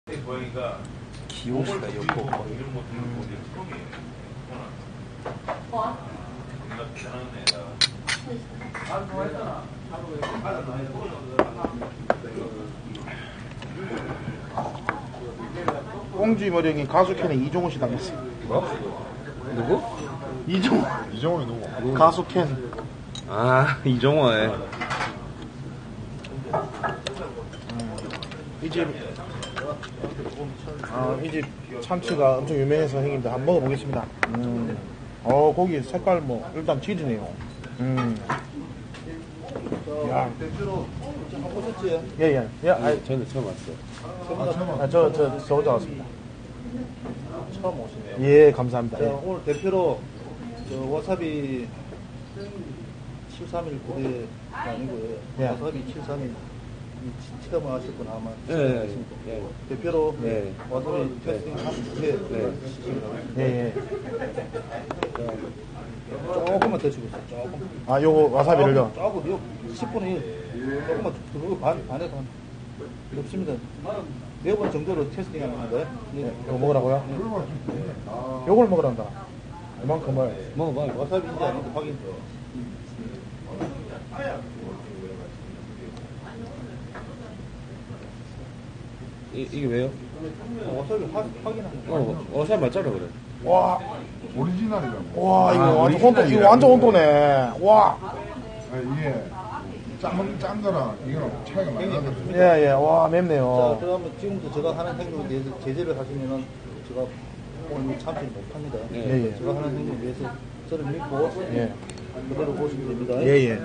기호시다, 요코. 꽁쥐머리형이 가수캔에 이종훈 씨 닮았어요. 뭐? 누구? 이종훈. 이정원이 누구? 가수캔. 아, 이종호에. 이 집, 이 집 참치가 엄청 유명해서 형님들 한번 먹어보겠습니다. 고기 색깔 뭐, 일단 질이네요. 야. 예. 저는 처음 왔어요. 저 혼자 왔습니다. 처음 오시네요. 예, 감사합니다. 자, 예. 오늘 대표로 와사비 731 부대가 아니고요. 예. 와사비 731 체험을 하실 분 아마 예. 대표로 예. 와사비 테스팅 한부대 예. 조금만 더 주고 있어요. 조금. 요거 와사비를요? 조금 10분의 1 조금만 그거 반에서 한 없습니다. 4번 정도로 테스팅하는 건데. 네. 이거 먹으라고요? 요걸 먹으란다. 이만큼을. 먹어봐. 와사비인지 아닌지 확인. 이게 왜요? 와사비 확인하는 거. 어살 맞잖아, 그래. 와, 오리지널이라고. 와, 이거 완전 오리지널이야. 혼돈, 이거 완전 혼돈네. 와. 이게 짠 거랑 이거랑 차이가 많이 나거든요. 예, 와, 자, 맵네요. 그러면 지금부터 제가 하는 행동에 대해서 제재를 하시면은 제가 오늘 참지를 못합니다. 예. 제가 하는 행동에 대해서 저를 믿고 예. 그대로 보시면 됩니다. 예.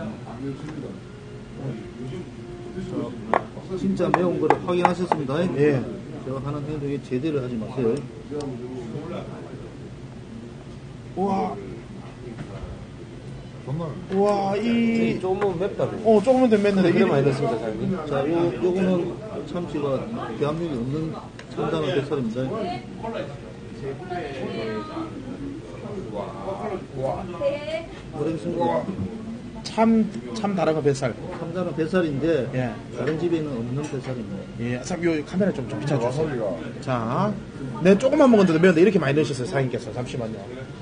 진짜 매운 거를 확인하셨습니다. 예. 제가 하는 행동에 제재를 하지 마세요. 우와, 정말 조금은 맵다, 그래. 조금만 더 맵는데. 그래 많이 넣습니다, 사장님. 자, 요거는 참치가 대한민국에 없는 참다는 뱃살입니다. 모르겠습니다. 참 다른 거 뱃살. 참다는 뱃살인데 예. 다른 집에는 없는 뱃살입니다. 예, 참, 요 카메라 좀 비춰주세요. 와사비가 자, 내 조금만 먹었는데 매운데 이렇게 많이 넣으셨어요, 사장님께서. 잠시만요.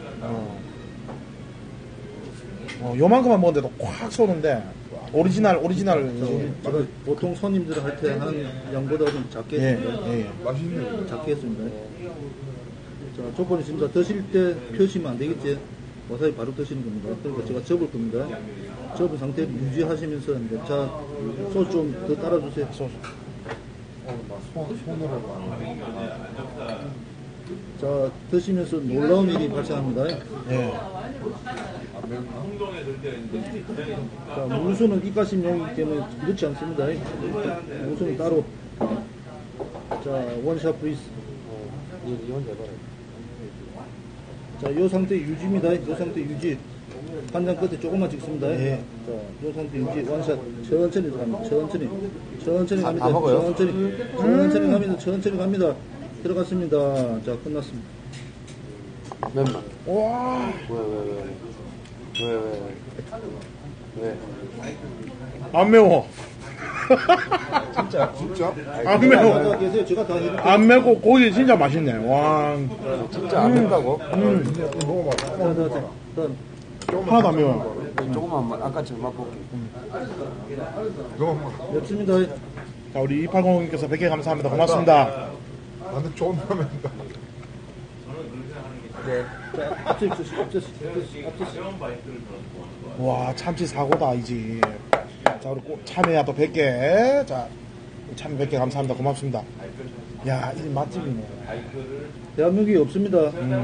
요만큼만 먹었는데도 콱 쏘는데, 오리지널. 제가 보통 손님들 할 때 하는 양보다 좀 작게 했습니다. 예. 맛있네. 작게 했습니다. 자, 조건이 있습니다. 드실 때 펴시면 안 되겠지? 와사비 바로 드시는 겁니다. 그러니까 제가 접을 겁니다. 접은 상태를 유지하시면서 하는데, 자, 소스 좀 더 따라주세요. 소스. 손으로 자, 드시면서 놀라운 일이 발생합니다. 예. 자, 무수는 입가심용이기 때문에 넣지 않습니다. 무수는 따로. 자, 원샷 브리스. 자, 요 상태 유지입니다. 요 상태 유지. 한장 끝에 조금만 찍습니다. 예. 자, 요 상태 유지. 원샷. 천천히 들어갑니다. 천천히 갑니다. 다 먹어요? 천천히 갑니다. 천천히 갑니다. 들어갔습니다. 자, 끝났습니다. 맨만. 와, 왜? 안 매워. 진짜? 안 매워. 자, 계세요. 제가 다 해드릴게요. 안 매고 고기 진짜 맛있네. 와, 진짜 안 맵다고? 먹어봐. 자, 하나도 안 매워요. 조금만 아까처럼 맛볼게. 너무 맵습니다. 자, 우리 280님께서 100개 감사합니다. 고맙습니다. 나는 좋은 라면이다. 자, 앞접시. 와, 참치 사고다, 이 집. 자, 우리 참외야 또 100개. 자, 참외 100개 감사합니다. 고맙습니다. 야, 이 집 맛집이네. 대한민국에 없습니다.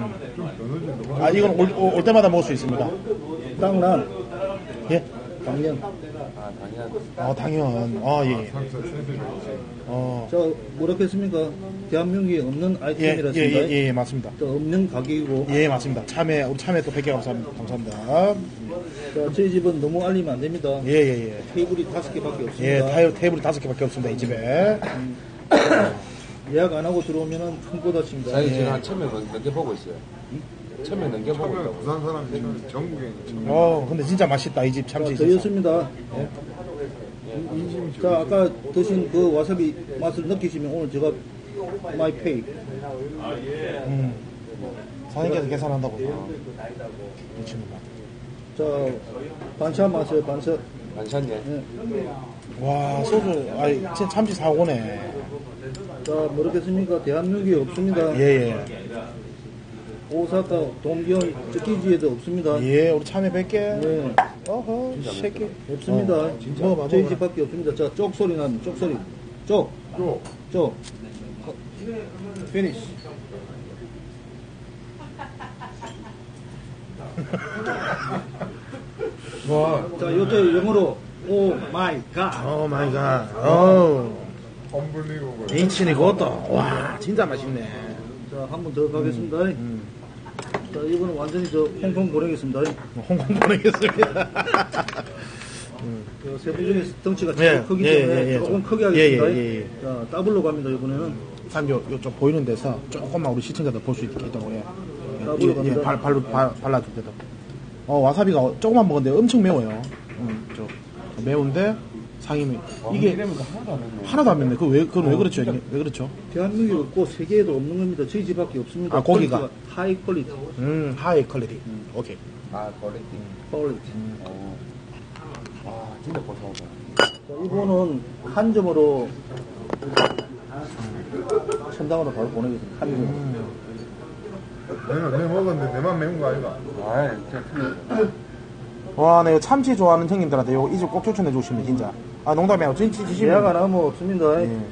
이건 올 때마다 먹을 수 있습니다. 땅란, 예? 당면. 당연. 예. 자, 뭐라고 했습니까? 대한민국에 없는 아이템이라습니다. 예, 맞습니다. 또 없는 가격이고. 예, 맞습니다. 우리 참외 또 100개 감사합니다. 자, 저희 집은 너무 알리면 안 됩니다. 예. 테이블이 5개밖에 없습니다. 예, 테이블이 5개밖에 없습니다, 이 집에. 예약 안 하고 들어오면은 큰코 다칩니다. 자기 지금 한 1000명 넘게 보고 있어요. 1000명 넘게 보고 처음에 있다고. 부산 사람이 전국에 근데 진짜 맛있다, 이 집 참치. 저였습니다. 자, 아까 드신 그 와사비 맛을 느끼시면 오늘 제가 my pay. 사장님께서 계산한다고. 이 친구가. 자, 반찬 마세요, 반찬. 반찬 예. 네. 와, 소주, 아이, 진짜 참치 사고네. 자, 모르겠습니까? 대한민국에 없습니다. 예. 오사카, 동경, 쯔키지에도 없습니다. 예, 우리 참외 100개. 네. 어허, 새끼. 없습니다. 먹어봐, 저희 먹어봐. 집밖에 없습니다. 자, 쪽 소리 나는 쪽 소리. 쪽. 피니시. 와, 자, 요새 영어로 오 마이 갓. 오 마이 갓. 오. 언블리버블. 인친이 그것도. 와, 진짜 맛있네. 자, 한 번 더 가겠습니다. 자, 이번은 완전히 저 홍콩 보내겠습니다. 홍콩 보내겠습니다. 세분 중에 덩치가 예, 제일 크기 때문에 예. 조금 크게 하겠습니다. 예. 자, 더블로 갑니다, 이번에는. 한 요쪽 보이는 데서 조금만 우리 시청자들 볼 수 있도록 예. 더블로 갑니다. 발라줄 때도. 와사비가 조금만 먹었는데 엄청 매워요. 저 매운데 상임이 이게 하나도 안 맵네. 그건 왜 그렇죠? 이게? 왜 그렇죠? 대한민국에 없고 세계에도 없는 겁니다. 저희 집밖에 없습니다. 아, 고기가? 퀄리티가 하이 퀄리티. 하이 퀄리티. 오케이. 아 퀄리티. 퀄리티. 아 진짜 고소하다. 자, 이분은 한 점으로 천당으로 바로 보내겠습니다. 한 점. 내가 먹었는데 내만 매운 거 아이가? 아 진짜 틀리다. 와, 네, 참치 좋아하는 형님들한테 이 집 꼭 추천해 주시면 진짜. 아, 농담이야. 진짜 예약 안 하면 없습니다. 예.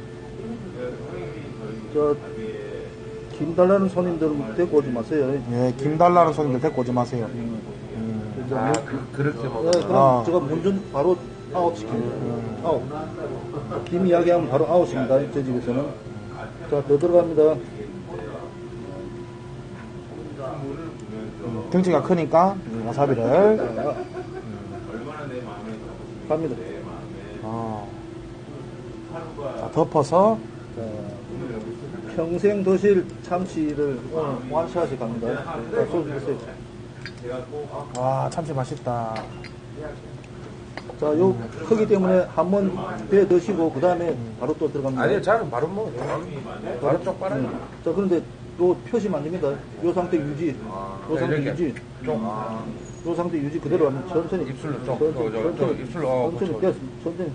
저, 김 달라는 손님들 데리고 오지 마세요. 예, 김달라는 손님들 데리고 오지 마세요. 아 그렇게 네, 먹어. 그럼 제가 문전 바로 아웃시킵니다. 아웃. 김 이야기하면 바로 아웃입니다. 제 집에서는. 자, 더 들어갑니다. 등치가 크니까 와사비를. 갑니다. 자, 덮어서. 자, 평생 드실 참치를 오늘 완샷이 갑니다. 자, 소주 드세요. 와, 참치 맛있다. 자, 요 크기 때문에 한 번 배 드시고 그 다음에 바로 또 들어갑니다. 아니 저는 바로 먹어. 바로 쪽 빨아요. 자, 그런데 요 표시면 안 됩니다. 요 상태 유지. 요 상태 이렇게. 유지. 쪽. 요 상태 유지 그대로 하면 천천히. 입술로 쪽. 천천히. 입술로. 천천히. 그렇죠. 천천히.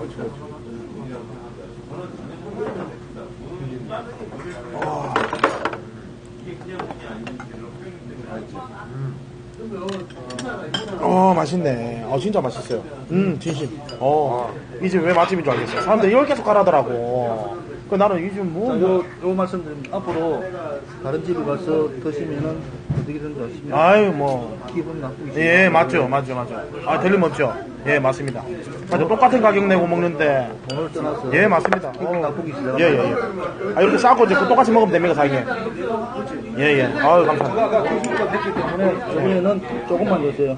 맛있네. 진짜 맛있어요. 진심. 이 집 왜 맛집인 줄 알겠어요. 사람들 이걸 계속 가라더라고. 그 나는 이 집 뭐. 자, 요 말씀드리면 앞으로 다른 집에 가서 드시면은 어떻게 된지 아십니까? 아유, 뭐. 기분 나쁘게. 예, 맞죠. 아, 틀림없죠. 예, 맞습니다. 맞아, 똑같은 가격 내고 먹는데. 돈을 떠나서. 예, 맞습니다. 기분 나쁘게 시작합니다. 예. 아, 이렇게 싸고 이제 똑같이 먹으면 됩니까, 사장님? 예. 아유, 감사합니다. 아까 기술가 됐기 때문에 저번에는 조금만 넣으세요.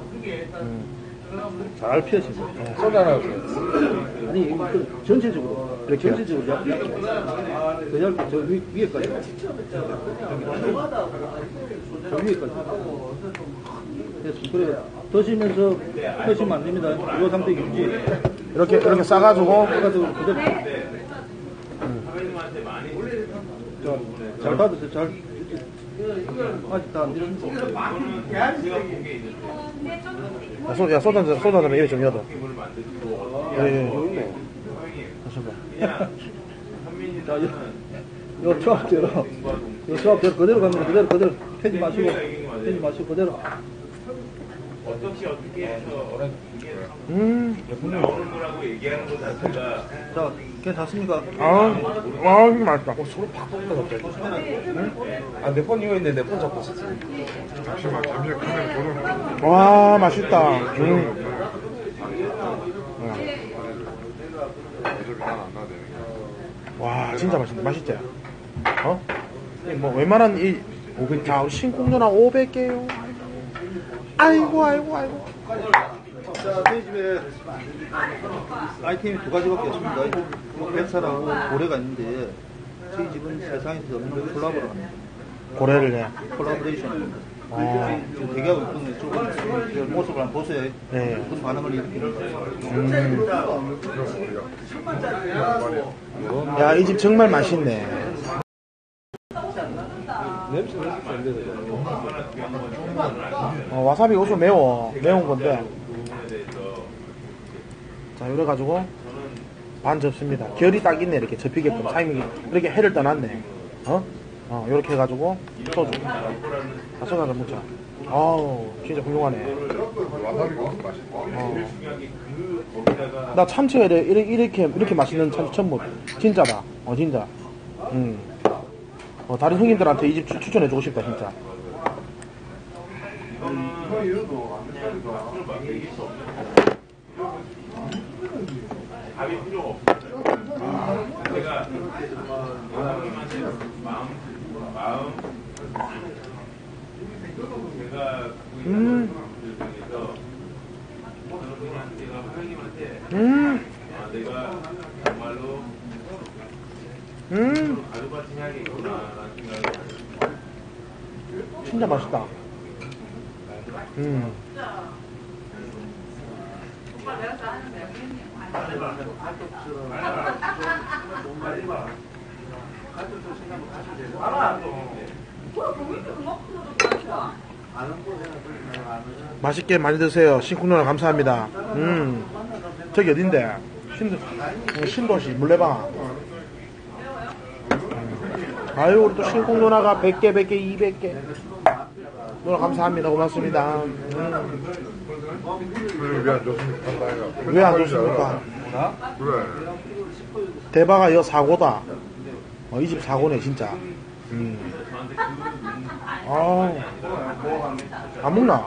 잘 피하시고. 소주 하나 주세요. 아니, 전체적으로. 전체적으로 얇게. 더 얇게, 저 위에까지. 저 위에까지. 됐습니다. 그래, 드시면서 펴시면 안 됩니다. 이 상태 유지. 이렇게 싸가지고. 그래가지고 그대로. 자, 잘 받으세요. 잘. 아직 다 안 됐습니다. 소주 한잔 이래 좀 여도. 예. 자, 요 조합대로 그대로 갑니다. 그대로. 패지 마시고 그대로. 자, 괜찮습니까? 맛있다. 소리 팍 볶다 갑자기. 아 내 폰 이거 있는데 내 폰 잡고 있었어. 잠시만 카메라 보러. 와, 맛있다. 어차피 난안 나대. 와, 진짜 맛있다. 맛있지? 뭐, 웬만한 이, 500개. 자, 우리 신국누나 500개요. 아이고. 자, 저희 집에 아이템이 두 가지밖에 없습니다. 백사라고 고래가 있는데 저희 집은 세상에서 없는 콜라보를 합니다. 고래를 해. 콜라보레이션. 지금 대기하고 있거든요. 조금 모습을 한번 보세요. 네. 어떤 반응을 일으키는지. 야, 이 집 정말 맛있네. 냄새는 안 되는 와사비 요즘 매운 건데. 자, 이래가지고 반 접습니다. 결이 딱 있네, 이렇게 접히게끔. 사장님이 이렇게 해를 떠났네. 요렇게 해가지고 소주. 소주 한잔 먹자. 아우, 진짜 훌륭하네. 와사비가 엄청 맛있다. 나 참치가 이렇게 맛있는 참치 처음 먹. 진짜다. 진짜. 다른 형님들한테 이 집 추천해주고 싶다, 진짜. 진짜 맛있다. 맛있게 많이 드세요. 신쿵 누나 감사합니다. 저기 어딘데? 신도시 물레방. 아유, 우리 또 신쿵 누나가 100개, 200개. 누나 감사합니다. 고맙습니다. 왜안 좋습니까? 왜 안 좋습니까? 그래. 대박아, 여 사고다. 이 집 사고네, 진짜. 안 먹나?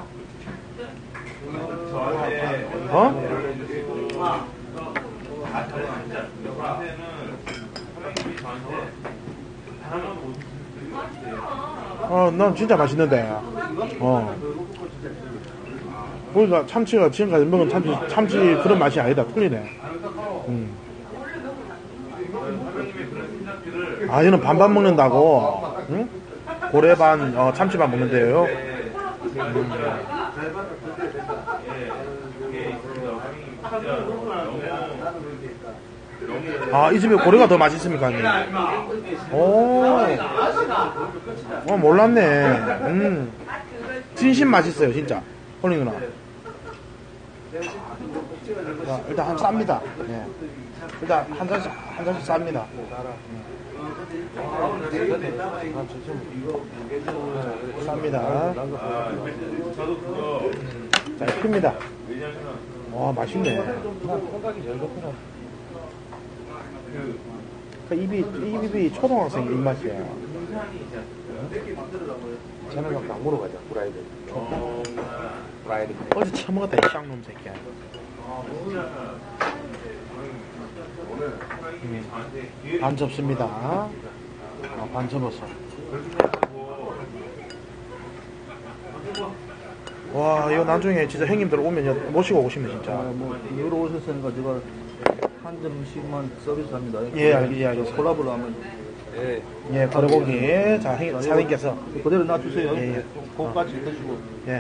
난 진짜 맛있는데. 보니까 참치가 지금까지 먹은 참치 그런 맛이 아니다. 틀리네. 얘는 반반 먹는다고. 응? 고래 반, 참치 반 먹는데요. 이 집에 고래가 더 맛있습니까? 몰랐네. 진심 맛있어요, 진짜. 홀링 누나. 자, 일단 쌉니다. 예. 일단 한 잔씩 쌉니다. 쌉니다. 자, 큽니다. 와, 맛있네. 입이 초등학생 입맛이야. 저는 막 강으로 가자. 프라이드. 어제 처먹었다, 이 쌍놈 새끼야. 반 접습니다. 반 접었어. 와, 이거 나중에 진짜 형님들 오면 모시고 오고 싶네, 진짜. 여러 오셨으니까 제가 한 점씩만 서비스합니다. 예, 알겠습니다. 콜라보를 하면. 예, 거래고기. 자, 사장님께서. 그대로 놔주세요. 예. 그거까지 드시고. 예.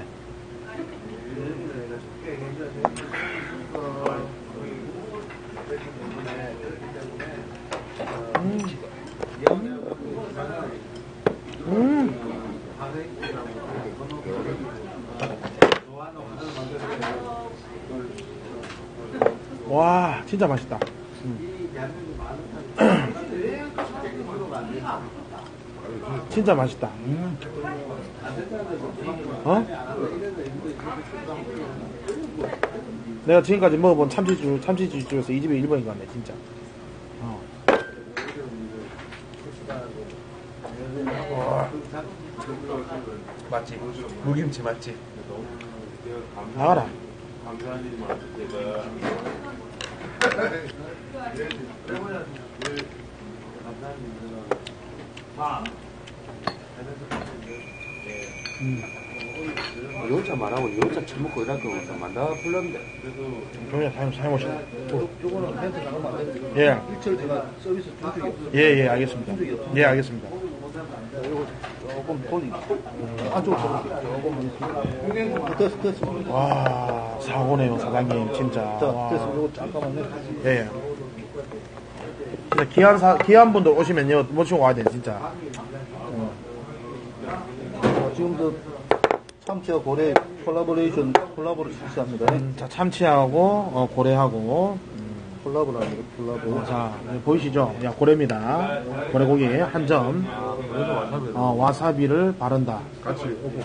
와, 진짜 맛있다. 진짜 맛있다. 내가 지금까지 먹어본 참치집 중에서 이 집이 1번인 것 같네, 진짜. 맛집. 무김치 맛집. 나가라. 요자 말하고 요자 처먹고 이럴 거 만다 불렀는데. 종이야, 사용하시네. 요거는 멘트 나가면 안 되는데. 예. 일절 제가 서비스 준 적이 없어요. 예, 알겠습니다. 예, 알겠습니다. 이거 조금 돌리고. 안쪽으로 조금. 됐어. 와, 사고네요, 사장님, 진짜. 와. 됐어. 이거 잠깐만요. 예. 진짜 귀한 분들 오시면요, 모시고 와야 돼, 진짜. 지금도 참치와 고래 콜라보를 실시합니다. 자, 참치하고 고래하고 콜라보를 합니다. 콜라보. 자, 보이시죠? 야, 고래입니다. 고래고기 한 점. 와사비를 바른다. 같이 오고.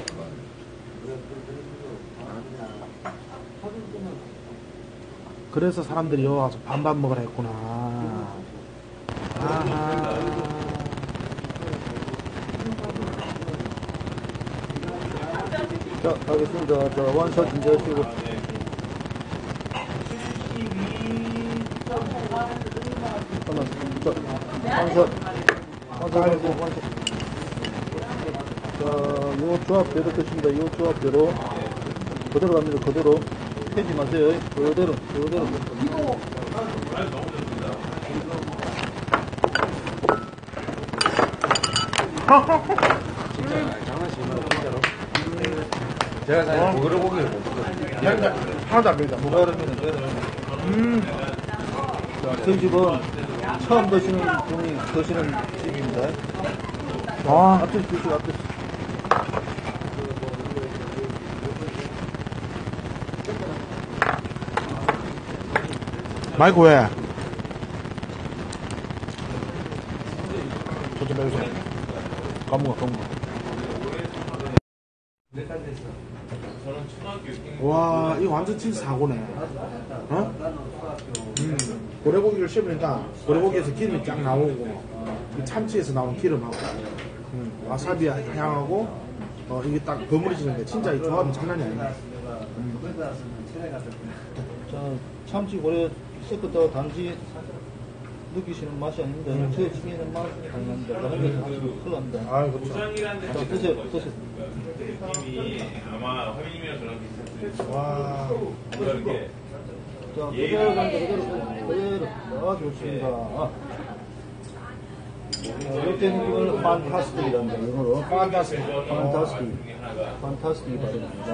그래서 사람들이 여기 와서 반반 먹으라 했구나. 아하. 자, 가겠습니다. 자, 원샷 준비하시고. 원샷. 자, 요 조합대로 드십니다. 요 조합대로. 그대로 갑니다. 그대로. 패지 마세요. 그대로. 장난치면 진짜로. 제가 사실 고기를 못 먹거든요. 하나도 안 배다. 저희 집은 처음 드시는 분이 드시는 집입니다. 앞에 드시고, 앞에. 마이크 왜? 저좀 해주세요. 까먹어. 와, 이거 완전 진짜 사고네. 어? 고래고기를 씹으니까 고래고기에서 기름이 쫙 나오고, 이 참치에서 나온 기름하고, 와사비 향하고, 이게 딱 버무려지는데 진짜 이 조합이 장난이 아니네. 자, 참치 고래 섞었다가 단지 느끼시는 맛이 아닌데, 저 집에는 맛이 강합니다. 다른 데서 하시면 큰일 납니다. 아, 그렇죠. 자, 드세요. 아마 허민님이랑 저랑 비슷했어요. 와, 자, 그대로 간다, 그대로. 아, 좋습니다. 이렇게 이걸 판타스틱이란다, 영어로. 판타스틱. 판타스틱이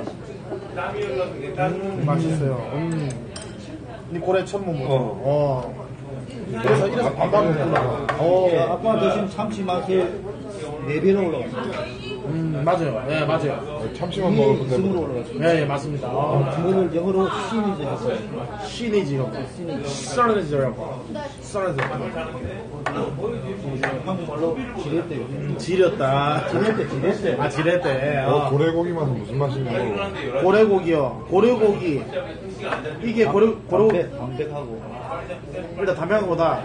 바랍니다. 맛있어요. 이 고래 처음 먹어. 이래서 반반 먹구나. 자, 아까 드신 참치 맛이 4배로 올라갔습니다. 맞아요. 네, 맞아요. 참치만 먹을 건데. 승으로 올라갔습니다. 네, 맞습니다. 이거를 영어로 시니즈 했어요. 시니지요. 썰어내지라고. 한국말로 지렛대요. 지렸다. 지렛대. 아, 지렸대. 고래고기 맛은 무슨 맛이냐고. 고래고기요. 고래고기. 이게 고래고기. 담백하고. 일단 담양어보다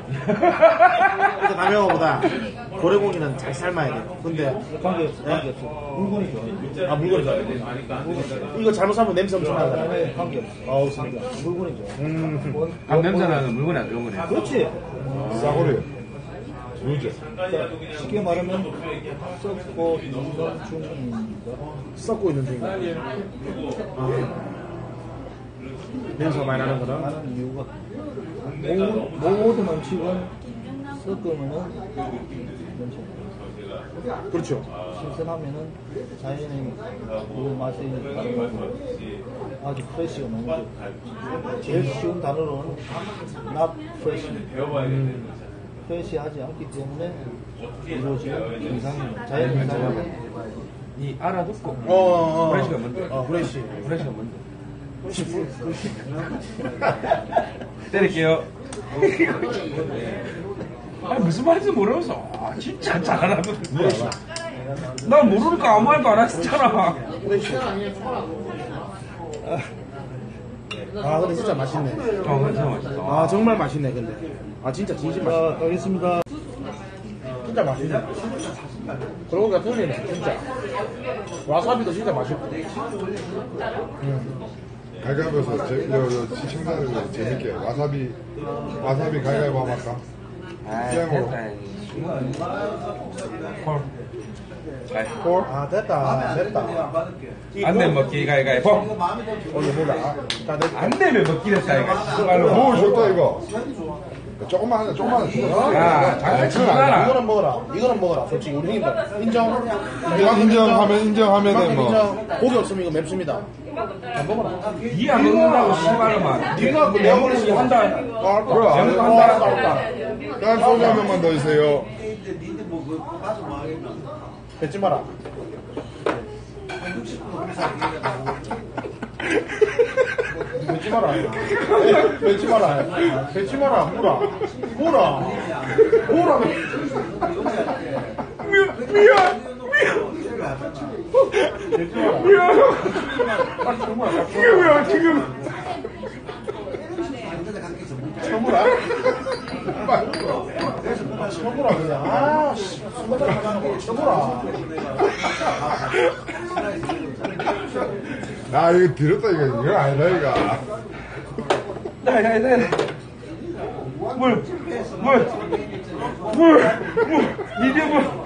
고래고기는 잘 삶아야 돼요. 근데 관계없어. 물건이 좋아요. 물건이 좋아요. 이거 잘못 삶으면 냄새 엄청 나잖아요. 관계없어. 없습니다. 물건이 좋아요. 안 냄새 나는 물건이 안 좋은 거네. 그렇지. 싸구려. 유제. 쉽게 말하면 썩고 있는 중입니다. 썩고 있는 중이에요. 냄새가 많이 나는 거는 나는 이유가 모든 음식은 섞으면은 냄새. 그렇죠. 신선하면은 자연의 그 맛이 나고 아주 프레시가 너무 좋고 제일 쉬운 단어로는 not fresh. 프레시하지 않기 때문에 이루어지는 이상입니다. 자연 이상입니다. 이 알아듣고. 프레시가 뭔데? 프레시가 뭔데? 때릴게요. 무슨 말인지 모르면서. 진짜 잘하거든. 나 모르니까 아무 말도 안 했었잖아. 근데 진짜 맛있네. 진짜 맛있다. 정말 맛있네, 근데. 진짜 진심 맛있네. 자, 가겠습니다. 진짜 맛있네. 고래고기가 틀리네, 진짜. 와사비도 진짜 맛있고. 가위바위보에서 시청자들 재밌게 와사비 가위바위보 한번 할까? 게임으로. 콜. 됐다. 안 되면 먹기 가위가위보. 이거 뭐다. 안 되면 먹기 됐다 이거. 오, 좋다 이거. 조금만 하자. 야, 장난치지 마라. 이거는 먹어라. 솔직히 우리 형님들 인정. 인정하면 뭐. 인정. 고기 없으면 이거 맵습니다. 안 먹어라. 니안 먹는다고 씨발로만. 네가 그 내버리시 한다. 그래. 난 소주 한 병만 더 주세요. 뱉지 마라. 뱉지 마라. 뱉지 마라. 뱉지 마라. 뭐라. 뭐라. 뭐라. 미안. 뱉지 마라. 미안. 아, 정말. 지금이야, 지금. 처무라? 처무라 그냥. 아, 씨. 처무라. 아, 이거 들었다, 이거 아니다, 이거. 야. 물. 이게 물.